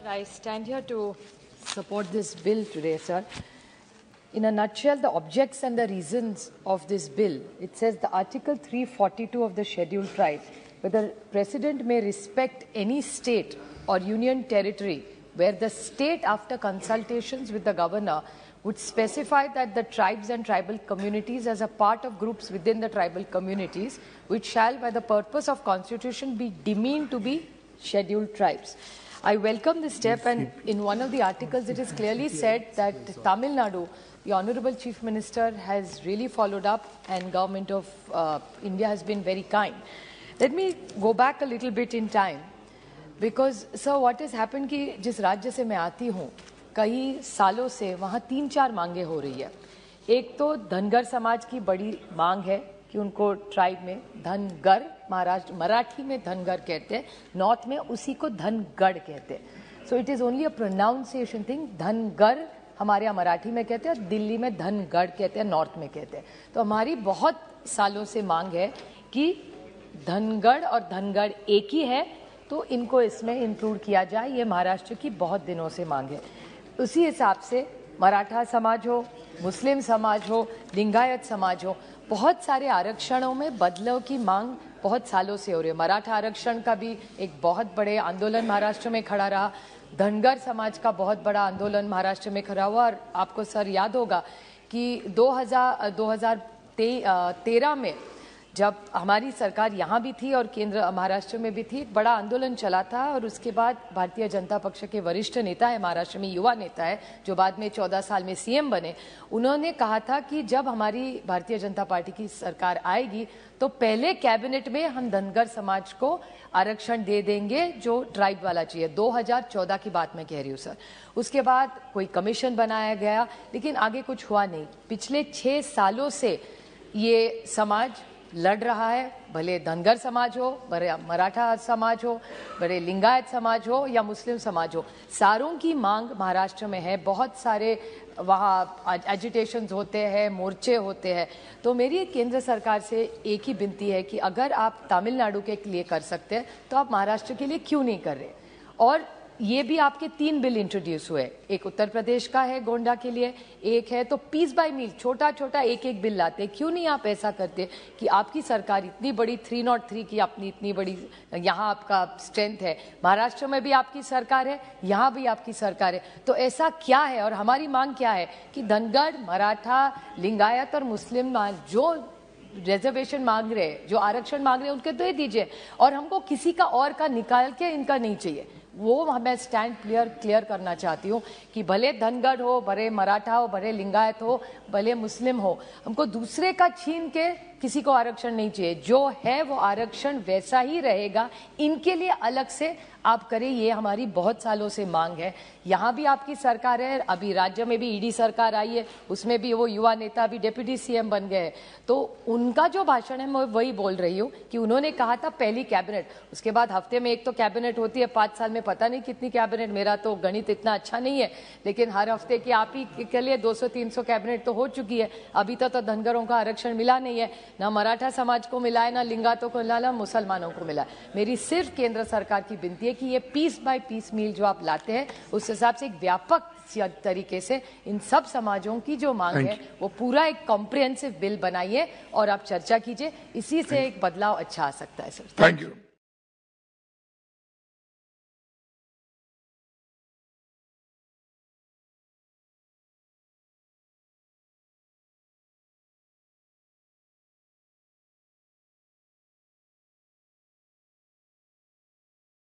I stand here to support this bill today, sir. In a nutshell, the objects and the reasons of this bill, it says the Article 342 of the Scheduled Tribe, where the President may respect any state or union territory where the state, after consultations with the governor, would specify that the tribes and tribal communities as a part of groups within the tribal communities, which shall, by the purpose of Constitution, be deemed to be scheduled tribes. I welcome this step, and in one of the articles it is clearly said that Tamil Nadu, the Honourable Chief Minister, has really followed up, and Government of India has been very kind. Let me go back a little bit in time, because sir, what has happened कि जिस राज्य से मैं आती हूँ, कई सालों से वहाँ 3-4 मांगे हो रही है। एक तो धनगर समाज की बड़ी मांग है कि उनको ट्राइब में धनगर, महाराष्ट्र मराठी में धनगर कहते हैं, नॉर्थ में उसी को धनगढ़ कहते हैं। So it is only a pronunciation thing. Dhangar हमारे यहाँ मराठी में कहते हैं, दिल्ली में धनगढ़ कहते हैं, नॉर्थ में कहते हैं। तो हमारी बहुत सालों से मांग है कि धनगढ़ और धनगढ़ एक ही है, तो इनको इसमें इंक्लूड किया जाए। ये महाराष्ट्र की बहुत दिनों से मांग है। उसी हिसाब से मराठा समाज हो, मुस्लिम समाज हो, लिंगायत समाज हो, बहुत सारे आरक्षणों में बदलाव की मांग बहुत सालों से हो रही है। मराठा आरक्षण का भी एक बहुत बड़े आंदोलन महाराष्ट्र में खड़ा रहा। धनगर समाज का बहुत बड़ा आंदोलन महाराष्ट्र में खड़ा हुआ। और आपको सर याद होगा कि 2013 में जब हमारी सरकार यहाँ भी थी और केंद्र महाराष्ट्र में भी थी, एक बड़ा आंदोलन चला था। और उसके बाद भारतीय जनता पक्ष के वरिष्ठ नेता है, महाराष्ट्र में युवा नेता है, जो बाद में 14 साल में सीएम बने, उन्होंने कहा था कि जब हमारी भारतीय जनता पार्टी की सरकार आएगी तो पहले कैबिनेट में हम धनगर समाज को आरक्षण दे देंगे जो ट्राइब वाला चाहिए। 2014 की बात मैं कह रही हूँ सर। उसके बाद कोई कमीशन बनाया गया, लेकिन आगे कुछ हुआ नहीं। पिछले 6 सालों से ये समाज लड़ रहा है, भले धनगर समाज हो, भले मराठा समाज हो, भले लिंगायत समाज हो या मुस्लिम समाज हो, सारों की मांग महाराष्ट्र में है। बहुत सारे वहाँ एजिटेशंस होते हैं, मोर्चे होते हैं। तो मेरी केंद्र सरकार से एक ही विनती है कि अगर आप तमिलनाडु के लिए कर सकते हैं तो आप महाराष्ट्र के लिए क्यों नहीं कर रहे। और ये भी आपके 3 बिल इंट्रोड्यूस हुए, एक उत्तर प्रदेश का है गोंडा के लिए, एक है तो पीस बाय मील छोटा छोटा एक बिल लाते। क्यों नहीं आप ऐसा करते कि आपकी सरकार इतनी बड़ी 303 की अपनी इतनी बड़ी यहाँ आपका स्ट्रेंथ है, महाराष्ट्र में भी आपकी सरकार है, यहाँ भी आपकी सरकार है, तो ऐसा क्या है। और हमारी मांग क्या है कि धनगर, मराठा, लिंगायत और मुस्लिम जो रिजर्वेशन मांग रहे हैं, जो आरक्षण मांग रहे हैं, उनके दे दीजिए। और हमको किसी का और का निकाल के इनका नहीं चाहिए। वो मैं स्टैंड क्लियर करना चाहती हूँ कि भले धनगढ़ हो, भले मराठा हो, भले लिंगायत हो, भले मुस्लिम हो, हमको दूसरे का छीन के किसी को आरक्षण नहीं चाहिए। जो है वो आरक्षण वैसा ही रहेगा, इनके लिए अलग से आप करें। ये हमारी बहुत सालों से मांग है। यहाँ भी आपकी सरकार है, अभी राज्य में भी ईडी सरकार आई है, उसमें भी वो युवा नेता अभी डिप्टी सीएम बन गए। तो उनका जो भाषण है मैं वही बोल रही हूँ कि उन्होंने कहा था पहली कैबिनेट, उसके बाद हफ्ते में एक तो कैबिनेट होती है, 5 साल में पता नहीं कितनी कैबिनेट। मेरा तो गणित इतना अच्छा नहीं है, लेकिन हर हफ्ते की आप ही के लिए 200-300 कैबिनेट तो हो चुकी है। अभी तक तो धनगरों का आरक्षण मिला नहीं है, ना मराठा समाज को मिला है, ना लिंगायतों को मिला, ना मुसलमानों को मिला। मेरी सिर्फ केंद्र सरकार की विनती है कि ये पीस बाय पीस मील जो आप लाते हैं, उस हिसाब से एक व्यापक तरीके से इन सब समाजों की जो मांग है वो पूरा एक कॉम्प्रिहेंसिव बिल बनाइए और आप चर्चा कीजिए। इसी से एक बदलाव अच्छा आ सकता है सर। Thank you.